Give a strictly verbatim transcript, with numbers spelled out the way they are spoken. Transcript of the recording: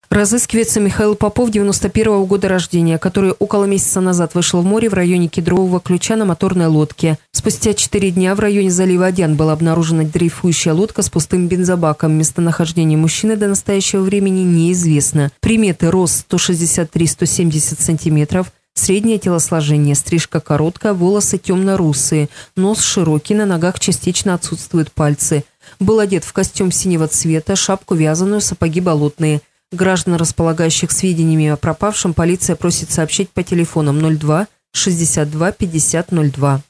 Разыскивается Михаил Попов, девяносто первого года рождения, который около месяца назад вышел в море в районе Кедрового Ключа на моторной лодке. Спустя четыре дня в районе залива Одян была обнаружена дрейфующая лодка с пустым бензобаком. Местонахождение мужчины до настоящего времени неизвестно. Приметы: рост сто шестьдесят три — сто семьдесят сантиметров, среднее телосложение, стрижка короткая, волосы темно-русые, нос широкий, на ногах частично отсутствуют пальцы. Был одет в костюм синего цвета, шапку вязаную, сапоги болотные. Граждан, располагающих сведениями о пропавшем, полиция просит сообщить по телефонам ноль два шестьдесят два пятьдесят ноль два.